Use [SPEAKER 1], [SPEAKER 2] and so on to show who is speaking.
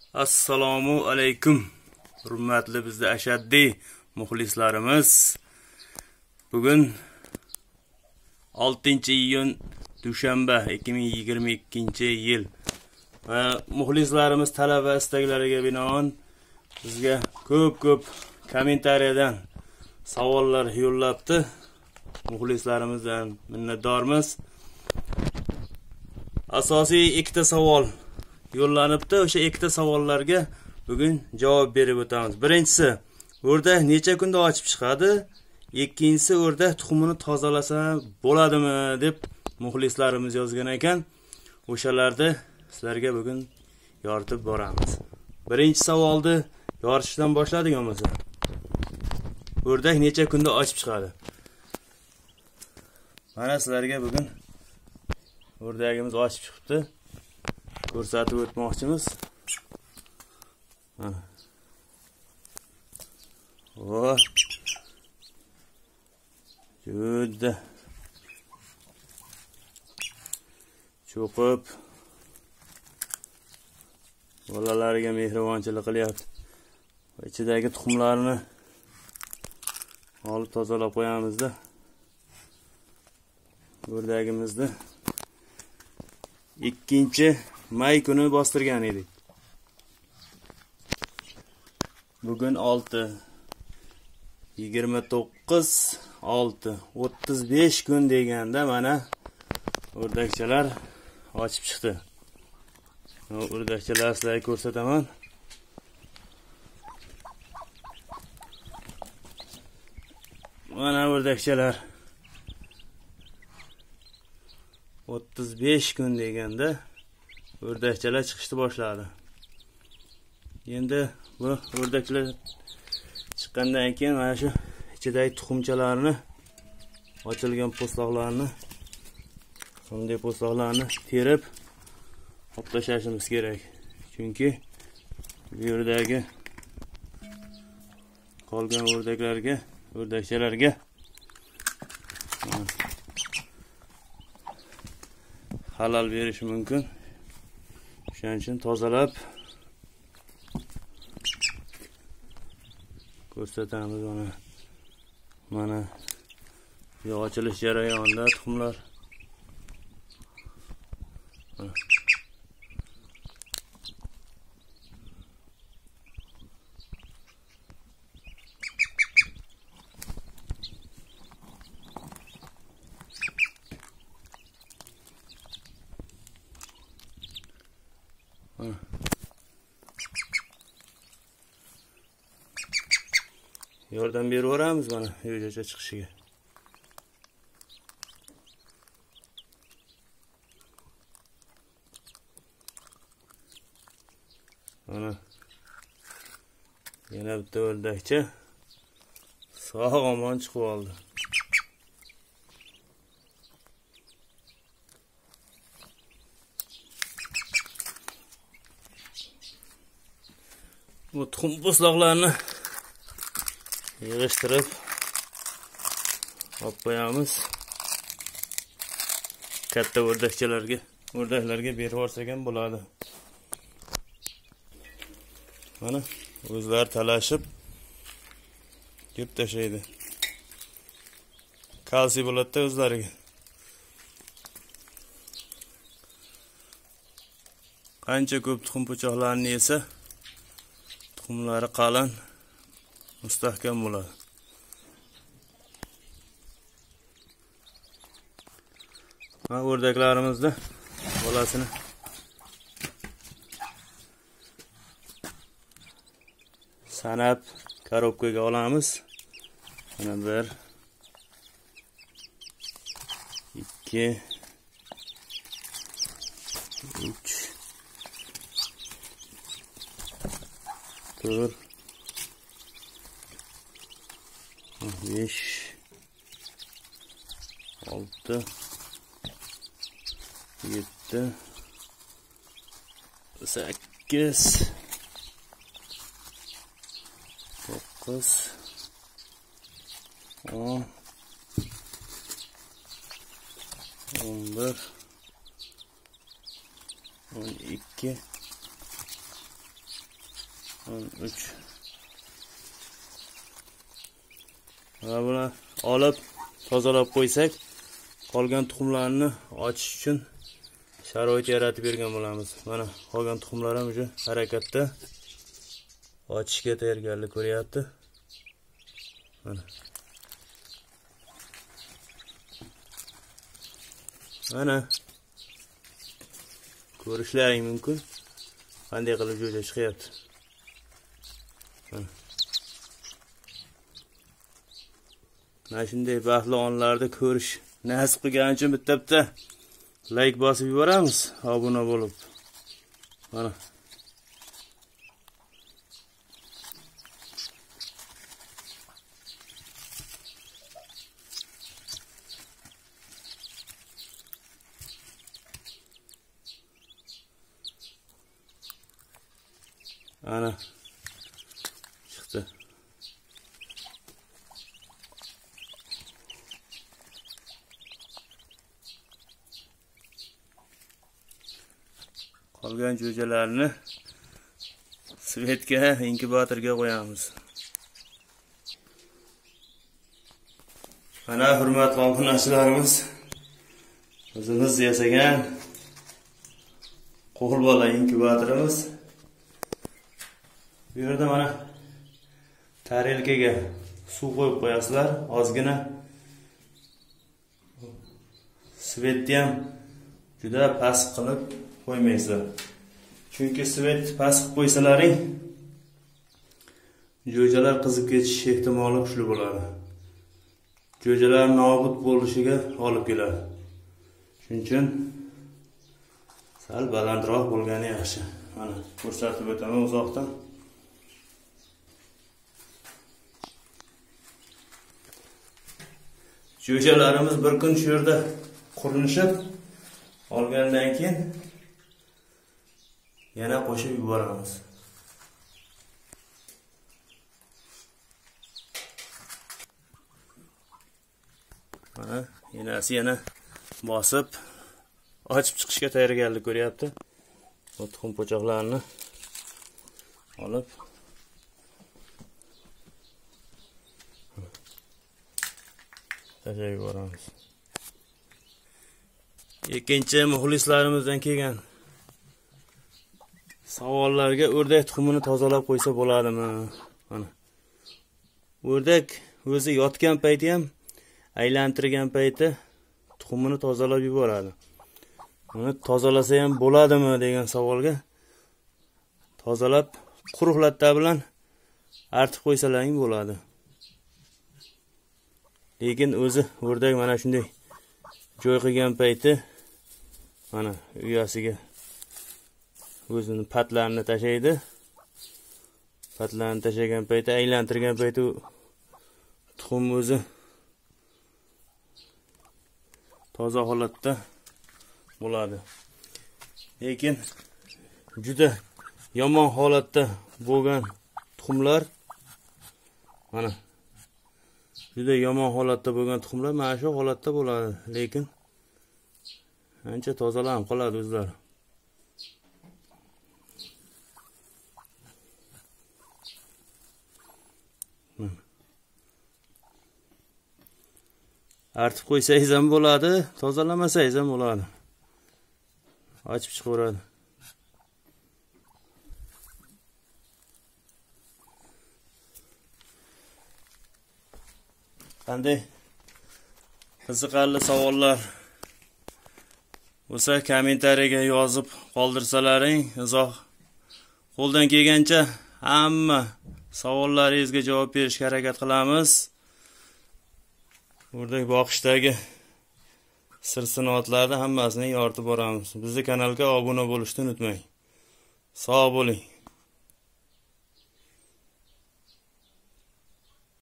[SPEAKER 1] Assalomu alaykum. Hurmatli bizda ashaddiy muxlislarimiz. Bugun 6-iyun dushanba 2022-yil. Va muxlislarimiz talab va istaklariga binoan bizga ko'p kommentariyadan savollar yo'llabdi. Muxlislarimizdan minnatdormiz. Asosiy ikkita savol yo'llanibdi. O'sha ikkita savollarga bugun javob berib o'tamiz. Birinchisi, o'rdak necha kunda ochib chiqadi? Ikkinchisi, o'rdak tuxumini tozalasa bo'ladimi deb muxlislarimiz yozgan ekan. O'shalarni sizlarga bugun yoritib boramiz. Birinchi savolni yoritishdan boshladik bo'lmasa. O'rdak necha kunda ochib chiqadi? Mana sizlarga bugun o'rdagimiz ochib chiqibdi. Ko'rsatib o'tmoqchimiz. Mana. O. Juda cho'qib bolalariga mehribonchilik qilyapti. Ichidagi tuxumlarni olib tozalab qo'yamizda. O'rdagimizni 2-may kuni bostirgan edik. Bugun 35 kun deganda mana o'rdakchalar ochib chiqdi. O'rdakchalar sizlarga ko'rsataman. Mana o'rdakchalar 35 kun deganda o'rdakchalar chiqishni boshladi. Endi bu o'rdaklar chiqqandan keyin mana shu ichidagi tuxumchalarni, ochilgan po'stloqlarni, bunday po'stloqlarni terib olib tashlashimiz kerak. Chunki bu yerdagi qolgan o'rdakchalarga halal berishi mumkin. Shuning uchun tozalab ko'rsatamiz ona. Mana bu ochilish jarayonida tuxumlar yordam berib o'ramiz mana yo'lgacha chiqishiga. Mana yana bitta o'rdakcha sog' omon chiqib oldi. Bu tuxum po'stloqlarni yig'ishtirib olib qo'yamiz. Katta o'rdaklarga berib yuborsak ham bo'ladi. Mana o'zlari talashib yeb tashlaydi. Kalsiy bo'ladi o'zlariga. Qancha ko'p tuxum po'choqlarni yesa, tuxumlari qalin, mustahkam bo'ladi. Mana o'rdaklarimizni bolasini sanab korobkaga olamiz. Mana 1 2 3 4 5 6 7 8 9 10 11 12 13. Mana buni olib tozalab qo'ysak, qolgan tuxumlarni ochish uchun sharoit yaratib bergan bo'lamiz. Mana qolgan tuxumlar ham shu harakatda ochishga tayyorgarlik ko'ryapti. Mana. Mana ko'rishlaring mumkin. Qanday qilib jo'ja chiqyapti. Mana shunday baxtli onlarni ko'rish nasib qilgani uchun bitta like bosib yuboramiz, obuna bo'lib. Mana. Ana chiqdi. Qolgan jo'jalarni svetga, inkubatorga qo'yamiz. Mana hurmatli obunachilarimiz, o'zimiz yasagan qo'l bola inkubatorimiz. Bu yerda mana tarelkaga suv qo'yib qo'yasizlar, ozgina. Svetni ham juda past qilib qo'ymaysizlar. Chunki svet past qilib qo'ysalaring, jo'jalar qizib ketish ehtimoli kuchli bo'ladi. Jo'jalar nobud bo'lishiga olib keladi. Shuning uchun sal balandroq bo'lgani yaxshi. Mana ko'rsatib o'taman uzoqdan. Jo'jalarimiz bir kun shu yerda qurinishib olgandan keyin yana qo'shib yuboramiz. Mana enasi yana bosib ochib chiqishga tayyorgarlik ko'ryapti. Bu tuxum po'choqlarini olib tashlab yuboramiz. Ikkinchi muxlislarimizdan kelgan savollarga o'rdak tuxumini tozalab qo'ysa bo'ladimi? Mana. O'rdak o'zi yotgan payti ham, aylantirgan payti tuxumini tozalab yuboradi. Uni tozalasa ham bo'ladimi degan savolga tozalab quruq latta bilan artib qo'ysalaring bo'ladi. Lekin o'zi o'rdak mana shunday joy qilgan payti mana uyasiga o'zini patlarini tashlaydi. Patlarini tashlagan payti, aylantirgan payti tuxum o'zi toza holatda bo'ladi. Lekin juda yomon holatda bo'lgan tuxumlar mana juda yomon holatda bo'lgan tuxumlar mana shu holatda bo'ladi. Lekin ancha tozalanib qoladi o'zlari. Artib qo'ysangiz ham bo'ladi, tozalamasangiz ham bo'ladi. Ochib chiqaveradi. Qanday qiziqarli savollar bo'lsa kommentariyaga yozib qoldirsalaring, izoh qo'ldan kelgancha hamma savollaringizga javob berishga harakat qilamiz. O'rdak boqishdagi sir-sinoatlarni hammasini yoritib boramiz. Bizning kanalga obuna bo'lishni unutmang. Sog' bo'ling.